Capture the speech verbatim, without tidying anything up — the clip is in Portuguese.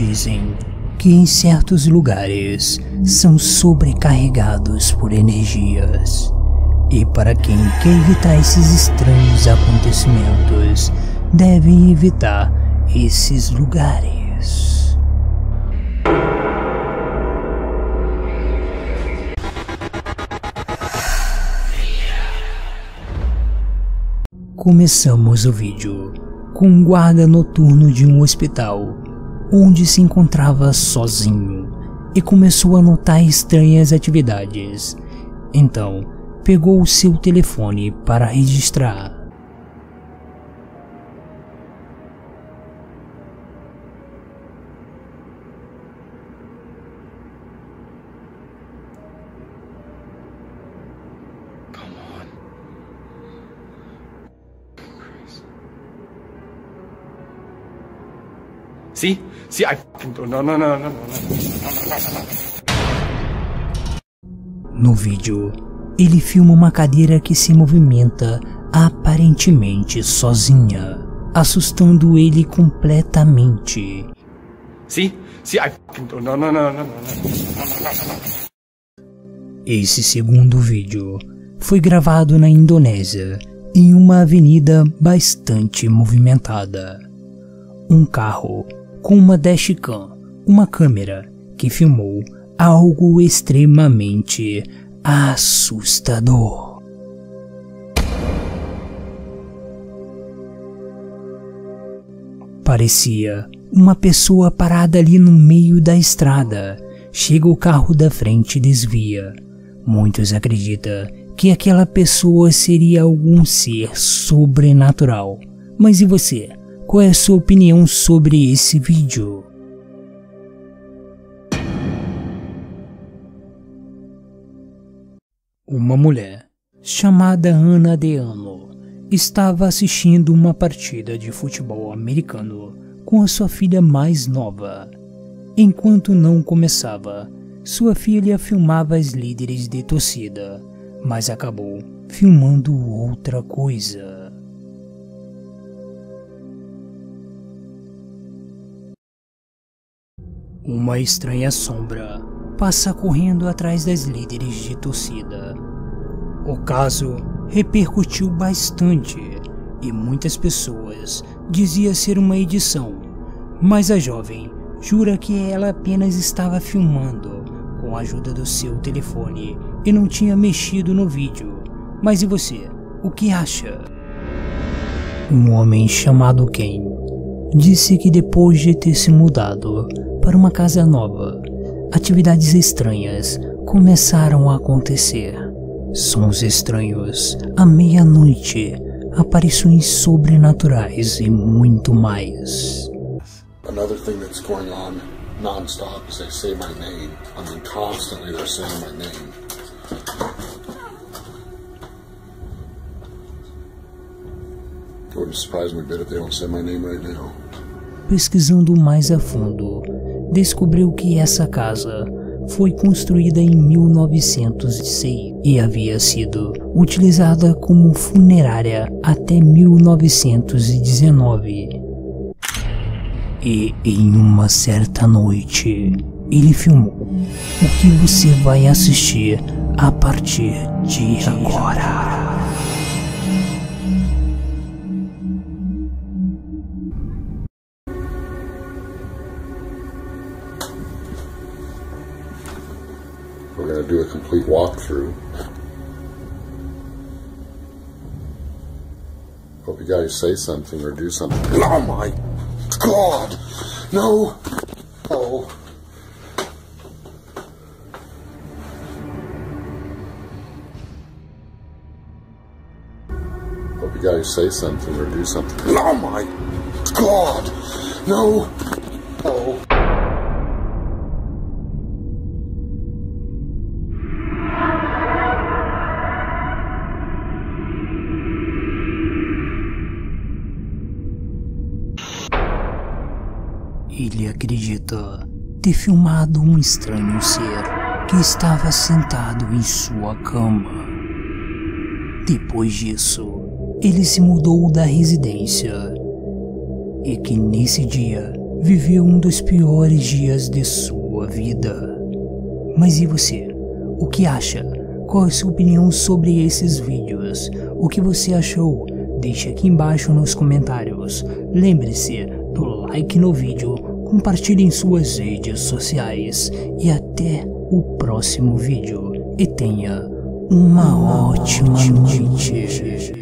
Dizem que em certos lugares são sobrecarregados por energias. E para quem quer evitar esses estranhos acontecimentos, devem evitar esses lugares. Começamos o vídeo com um guarda noturno de um hospital, onde se encontrava sozinho e começou a notar estranhas atividades. Então, pegou o seu telefone para registrar. See? See, I fucking don't. No, no, no, no, no, no. No vídeo, ele filma uma cadeira que se movimenta aparentemente sozinha, assustando ele completamente. See? See, I fucking don't. No, no, no, no, no. Esse segundo vídeo foi gravado na Indonésia, em uma avenida bastante movimentada. Um carro com uma dashcam, uma câmera que filmou algo extremamente assustador. Parecia uma pessoa parada ali no meio da estrada. Chega o carro da frente e desvia. Muitos acreditam que aquela pessoa seria algum ser sobrenatural. Mas e você? Qual é a sua opinião sobre esse vídeo? Uma mulher chamada Ana Deano estava assistindo uma partida de futebol americano com a sua filha mais nova. Enquanto não começava, sua filha filmava as líderes de torcida, mas acabou filmando outra coisa. Uma estranha sombra passa correndo atrás das líderes de torcida. O caso repercutiu bastante e muitas pessoas diziam ser uma edição, mas a jovem jura que ela apenas estava filmando com a ajuda do seu telefone e não tinha mexido no vídeo. Mas e você? O que acha? Um homem chamado Ken disse que depois de ter se mudado para uma casa nova, atividades estranhas começaram a acontecer. Sons estranhos à meia-noite, aparições sobrenaturais e muito mais. Another thing that's going on non-stop is they say my name. I mean, constantly they're saying my name. It wouldn't surprise me a bit if they don't say my name right now. Pesquisando mais a fundo, descobriu que essa casa foi construída em mil novecentos e seis e havia sido utilizada como funerária até mil novecentos e dezenove. E em uma certa noite, ele filmou o que você vai assistir a partir de agora. We're going to do a complete walkthrough. Hope you guys say something or do something. Oh my God! No! Oh. Hope you guys say something or do something. Oh my God! No! Oh. Ele acredita ter filmado um estranho ser que estava sentado em sua cama. Depois disso, ele se mudou da residência e que nesse dia viveu um dos piores dias de sua vida. Mas e você? O que acha? Qual é a sua opinião sobre esses vídeos? O que você achou? Deixe aqui embaixo nos comentários. Lembre-se do like no vídeo, compartilhe em suas redes sociais e até o próximo vídeo. E tenha uma ótima noite.